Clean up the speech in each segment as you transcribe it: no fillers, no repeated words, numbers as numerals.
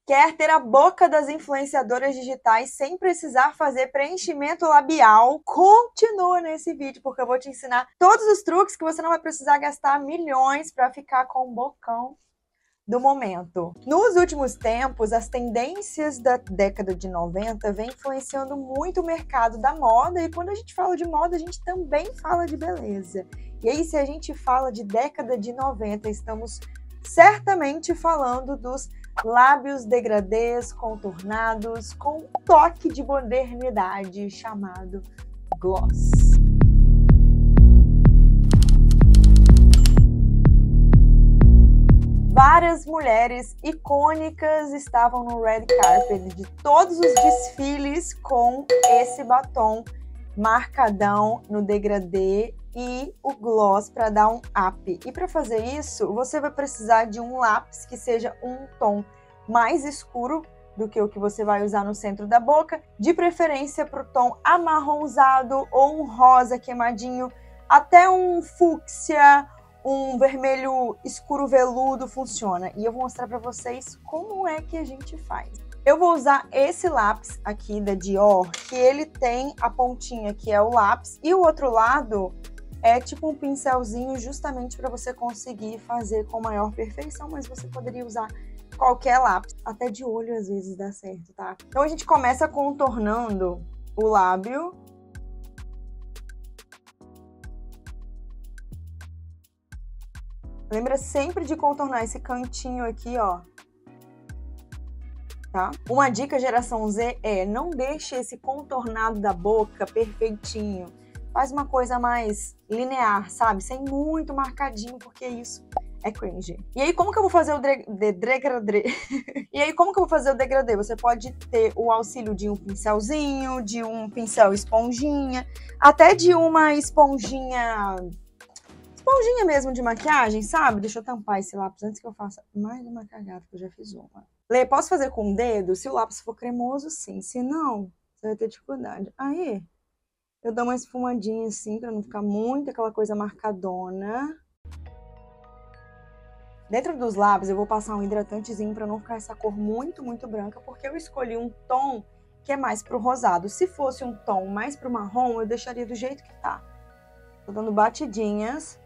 Quer ter a boca das influenciadoras digitais sem precisar fazer preenchimento labial? Continua nesse vídeo, porque eu vou te ensinar todos os truques que você não vai precisar gastar milhões para ficar com o bocão do momento. Nos últimos tempos, as tendências da década de 90 vêm influenciando muito o mercado da moda, e quando a gente fala de moda, a gente também fala de beleza. E aí, se a gente fala de década de 90, estamos certamente falando dos lábios degradês contornados com um toque de modernidade chamado gloss. Várias mulheres icônicas estavam no red carpet de todos os desfiles com esse batom marcadão no degradê e o gloss para dar um up. E para fazer isso, você vai precisar de um lápis que seja um tom mais escuro do que o que você vai usar no centro da boca, de preferência para o tom amarronzado ou um rosa queimadinho, até um fúcsia, um vermelho escuro veludo funciona. E eu vou mostrar para vocês como é que a gente faz. Eu vou usar esse lápis aqui da Dior, que ele tem a pontinha que é o lápis, e o outro lado é tipo um pincelzinho justamente para você conseguir fazer com maior perfeição, mas você poderia usar qualquer lápis, até de olho às vezes dá certo, tá? Então a gente começa contornando o lábio. Lembra sempre de contornar esse cantinho aqui, ó. Tá? Uma dica geração Z é: não deixe esse contornado da boca perfeitinho. Faz uma coisa mais linear, sabe? Sem muito marcadinho, porque isso é cringe. E aí, como que eu vou fazer o degradê? E aí, como que eu vou fazer o degradê? Você pode ter o auxílio de um pincelzinho, de um pincel esponjinha, até de uma esponjinha mesmo de maquiagem, sabe? Deixa eu tampar esse lápis antes que eu faça mais uma cagada, que eu já fiz uma. Lê, posso fazer com o dedo? Se o lápis for cremoso, sim. Se não, você vai ter dificuldade. Aí, eu dou uma esfumadinha assim, pra não ficar muito aquela coisa marcadona. Dentro dos lábios, eu vou passar um hidratantezinho pra não ficar essa cor muito, muito branca, porque eu escolhi um tom que é mais pro rosado. Se fosse um tom mais pro marrom, eu deixaria do jeito que tá. Tô dando batidinhas.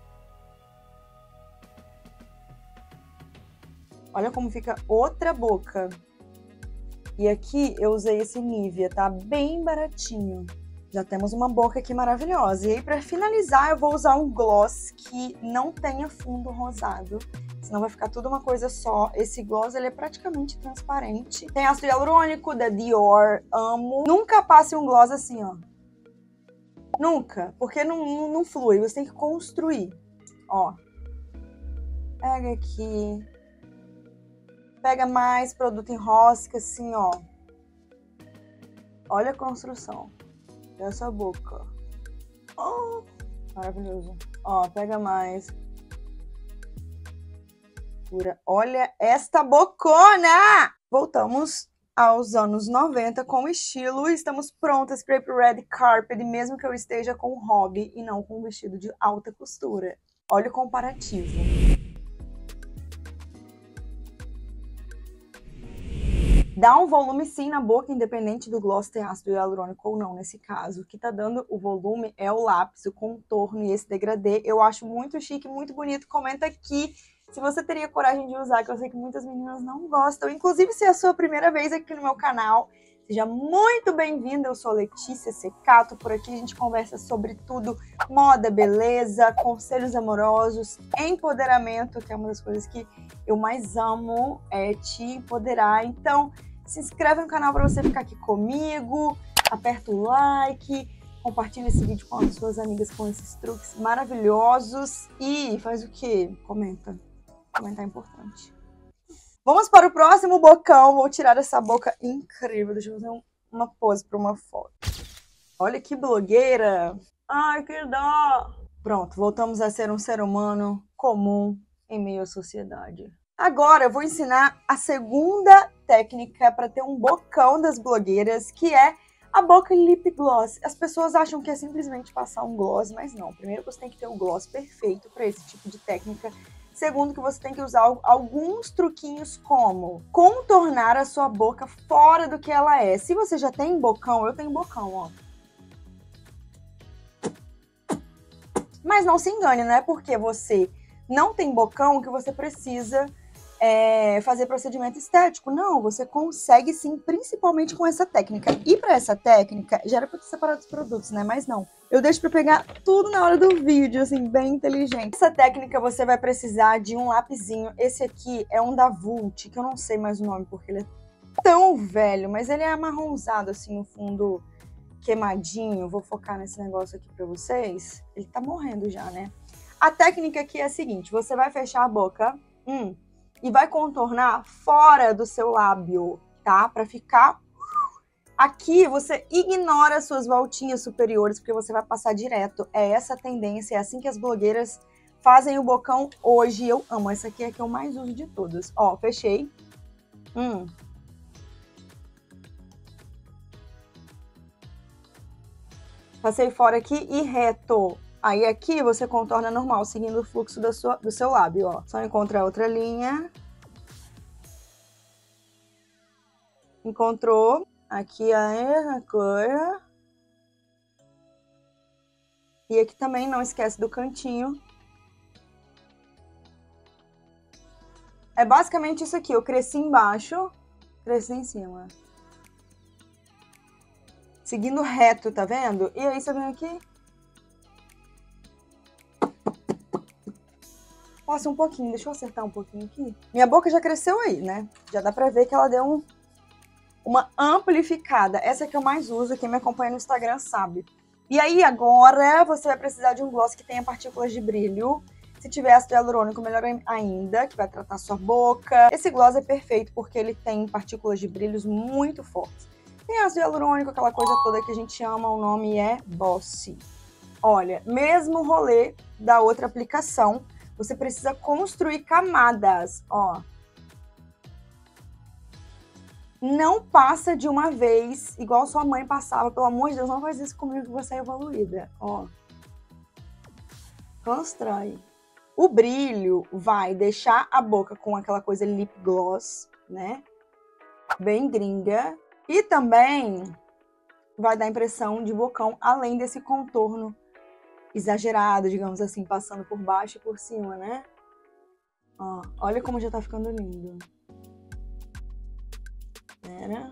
Olha como fica outra boca. E aqui eu usei esse Nivea, tá? Bem baratinho. Já temos uma boca aqui maravilhosa. E aí, pra finalizar, eu vou usar um gloss que não tenha fundo rosado. Senão vai ficar tudo uma coisa só. Esse gloss, ele é praticamente transparente. Tem ácido hialurônico da Dior, amo. Nunca passe um gloss assim, ó. Nunca. Porque não flui, você tem que construir. Ó. Pega aqui. Pega mais produto em rosca, assim, ó. Olha a construção dessa boca. Oh, maravilhoso. Ó, pega mais. Pura. Olha esta bocona! Voltamos aos anos 90 com estilo. Estamos prontas para ir pro red carpet, mesmo que eu esteja com um hobby e não com um vestido de alta costura. Olha o comparativo. Dá um volume sim na boca, independente do gloss ter ácido hialurônico ou não, nesse caso. O que tá dando o volume é o lápis, o contorno e esse degradê. Eu acho muito chique, muito bonito. Comenta aqui se você teria coragem de usar, que eu sei que muitas meninas não gostam. Inclusive, se é a sua primeira vez aqui no meu canal, seja muito bem-vinda. Eu sou Letícia Secato, por aqui a gente conversa sobre tudo: moda, beleza, conselhos amorosos, empoderamento, que é uma das coisas que eu mais amo, é te empoderar. Então, se inscreve no canal para você ficar aqui comigo, aperta o like, compartilha esse vídeo com as suas amigas com esses truques maravilhosos e faz o quê? Comenta. Comentar é importante. Vamos para o próximo bocão. Vou tirar essa boca incrível. Deixa eu fazer uma pose para uma foto. Olha que blogueira. Ai, que dó. Pronto, voltamos a ser um ser humano comum em meio à sociedade. Agora eu vou ensinar a segunda técnica para ter um bocão das blogueiras, que é a boca lip gloss. As pessoas acham que é simplesmente passar um gloss, mas não. Primeiro você tem que ter o gloss perfeito para esse tipo de técnica. Segundo, que você tem que usar alguns truquinhos como contornar a sua boca fora do que ela é. Se você já tem bocão, eu tenho bocão, ó. Mas não se engane, não é porque você não tem bocão que você precisa fazer procedimento estético. Não, você consegue sim, principalmente com essa técnica. E para essa técnica, já era para ter separado os produtos, né? Mas não. Eu deixo para pegar tudo na hora do vídeo, assim, bem inteligente. Essa técnica você vai precisar de um lapisinho. Esse aqui é um da Vult, que eu não sei mais o nome, porque ele é tão velho, mas ele é amarronzado, assim, no fundo queimadinho. Vou focar nesse negócio aqui para vocês. Ele tá morrendo já, né? A técnica aqui é a seguinte, você vai fechar a boca, e vai contornar fora do seu lábio, tá? Pra ficar... Aqui você ignora as suas voltinhas superiores, porque você vai passar direto. É essa a tendência, é assim que as blogueiras fazem o bocão hoje. Eu amo, essa aqui é a que eu mais uso de todas. Ó, fechei. Passei fora aqui e reto. Aí aqui você contorna normal, seguindo o fluxo do seu lábio, ó. Só encontrar outra linha. Encontrou. Aqui a mesma coisa. E aqui também não esquece do cantinho. É basicamente isso aqui. Eu cresci embaixo, cresci em cima. Seguindo reto, tá vendo? E aí você vem aqui. Passa um pouquinho, deixa eu acertar um pouquinho aqui. Minha boca já cresceu aí, né? Já dá pra ver que ela deu uma amplificada. Essa é que eu mais uso, quem me acompanha no Instagram sabe. E aí agora você vai precisar de um gloss que tenha partículas de brilho. Se tiver ácido hialurônico, melhor ainda, que vai tratar sua boca. Esse gloss é perfeito porque ele tem partículas de brilhos muito fortes. Tem ácido hialurônico, aquela coisa toda que a gente ama, o nome é Bossy. Olha, mesmo rolê da outra aplicação, você precisa construir camadas, ó. Não passa de uma vez, igual sua mãe passava. Pelo amor de Deus, não faz isso comigo que você é evoluída, ó. Constrói. O brilho vai deixar a boca com aquela coisa lip gloss, né? Bem gringa. E também vai dar a impressão de bocão, além desse contorno exagerado, digamos assim, passando por baixo e por cima, né? Ó, olha como já tá ficando lindo. Pera.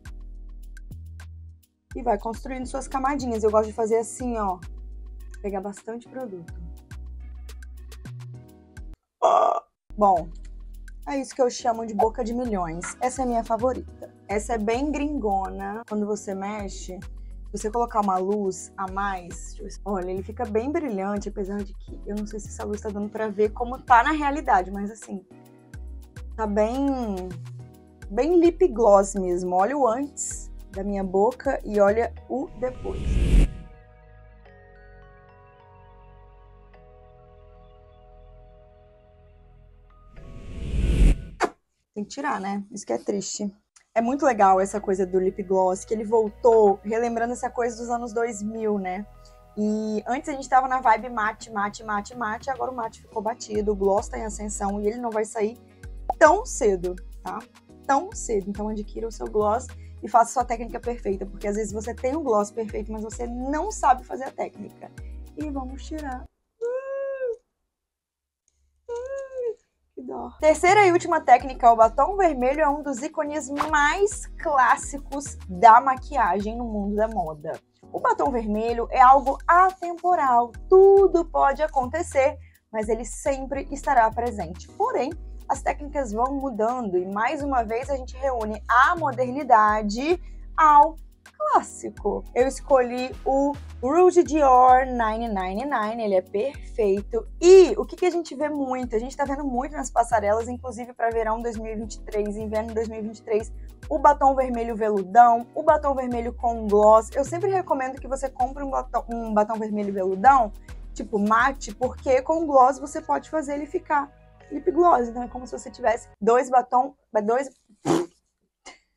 E vai construindo suas camadinhas. Eu gosto de fazer assim, ó. Pegar bastante produto. Bom, é isso que eu chamo de boca de milhões. Essa é a minha favorita. Essa é bem gringona. Quando você mexe, você colocar uma luz a mais, olha, ele fica bem brilhante, apesar de que eu não sei se essa luz tá dando pra ver como tá na realidade, mas assim, tá bem lip gloss mesmo. Olha o antes da minha boca e olha o depois. Tem que tirar, né? Isso que é triste. É muito legal essa coisa do lip gloss, que ele voltou relembrando essa coisa dos anos 2000, né? E antes a gente tava na vibe mate, mate, mate, mate, agora o mate ficou batido, o gloss tá em ascensão e ele não vai sair tão cedo, tá? Tão cedo. Então adquira o seu gloss e faça sua técnica perfeita, porque às vezes você tem um gloss perfeito, mas você não sabe fazer a técnica. E vamos tirar. Que dó. Terceira e última técnica, o batom vermelho é um dos ícones mais clássicos da maquiagem no mundo da moda. O batom vermelho é algo atemporal, tudo pode acontecer, mas ele sempre estará presente. Porém, as técnicas vão mudando e mais uma vez a gente reúne a modernidade ao clássico. Eu escolhi o Rouge Dior 999, ele é perfeito. E o que a gente vê muito? A gente tá vendo muito nas passarelas, inclusive para verão 2023, inverno 2023, o batom vermelho veludão, o batom vermelho com gloss. Eu sempre recomendo que você compre um batom vermelho veludão, tipo mate, porque com gloss você pode fazer ele ficar lip gloss. Então é como se você tivesse dois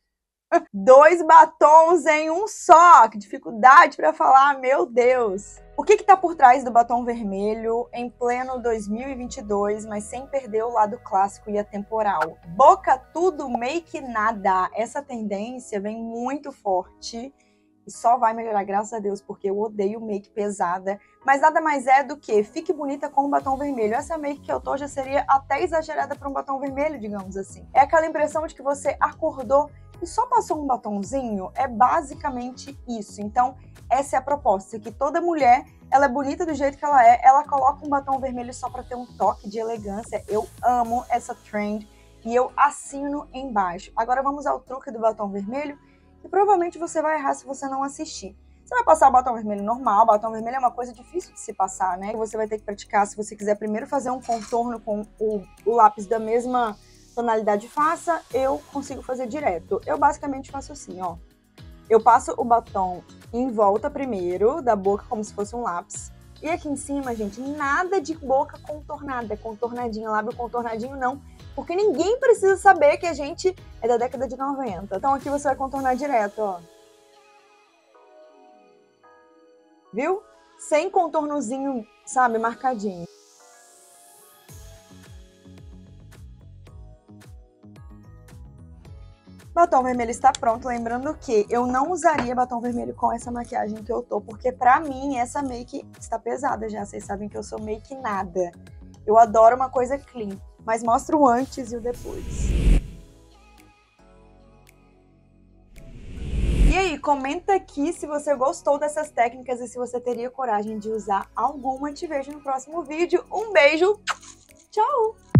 2 batons em um só. Que dificuldade para falar, meu Deus. O que tá por trás do batom vermelho em pleno 2022, mas sem perder o lado clássico e atemporal? Boca tudo, make nada. Essa tendência vem muito forte e só vai melhorar, graças a Deus, porque eu odeio make pesada. Mas nada mais é do que fique bonita com um batom vermelho. Essa make que eu tô já seria até exagerada para um batom vermelho, digamos assim. É aquela impressão de que você acordou e só passou um batonzinho. É basicamente isso. Então, essa é a proposta, que toda mulher, ela é bonita do jeito que ela coloca um batom vermelho só para ter um toque de elegância. Eu amo essa trend e eu assino embaixo. Agora vamos ao truque do batom vermelho, e provavelmente você vai errar se você não assistir. Você vai passar o batom vermelho normal. O batom vermelho é uma coisa difícil de se passar, né? Você vai ter que praticar. Se você quiser primeiro fazer um contorno com o lápis da mesma tonalidade, faça. Eu consigo fazer direto. Eu basicamente faço assim, ó. Eu passo o batom em volta primeiro da boca, como se fosse um lápis. E aqui em cima, gente, nada de boca contornada, contornadinho, lábio contornadinho não. Porque ninguém precisa saber que a gente é da década de 90. Então aqui você vai contornar direto, ó. Viu? Sem contornozinho, sabe, marcadinho. Batom vermelho está pronto. Lembrando que eu não usaria batom vermelho com essa maquiagem que eu tô, porque pra mim essa make está pesada já. Vocês sabem que eu sou make nada. Eu adoro uma coisa clean, mas mostra o antes e o depois. E aí, comenta aqui se você gostou dessas técnicas e se você teria coragem de usar alguma. Te vejo no próximo vídeo. Um beijo, tchau!